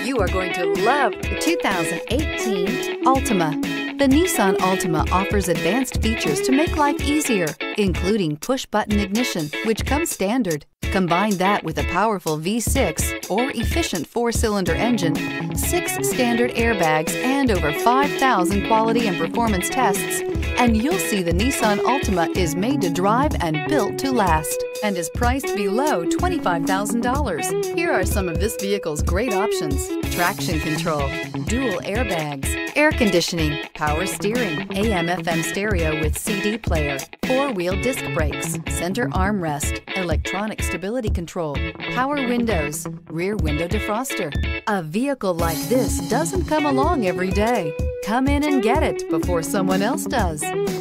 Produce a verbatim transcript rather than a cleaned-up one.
You are going to love the two thousand eighteen Altima. The Nissan Altima offers advanced features to make life easier, including push-button ignition, which comes standard. Combine that with a powerful V six or efficient four-cylinder engine, six standard airbags, and over five thousand quality and performance tests, and you'll see the Nissan Altima is made to drive and built to last, and is priced below twenty-five thousand dollars. Here are some of this vehicle's great options: traction control, dual airbags, air conditioning, power steering, A M F M stereo with C D player, four-wheel disc brakes, center armrest, electronic stability control, power windows, rear window defroster. A vehicle like this doesn't come along every day. Come in and get it before someone else does.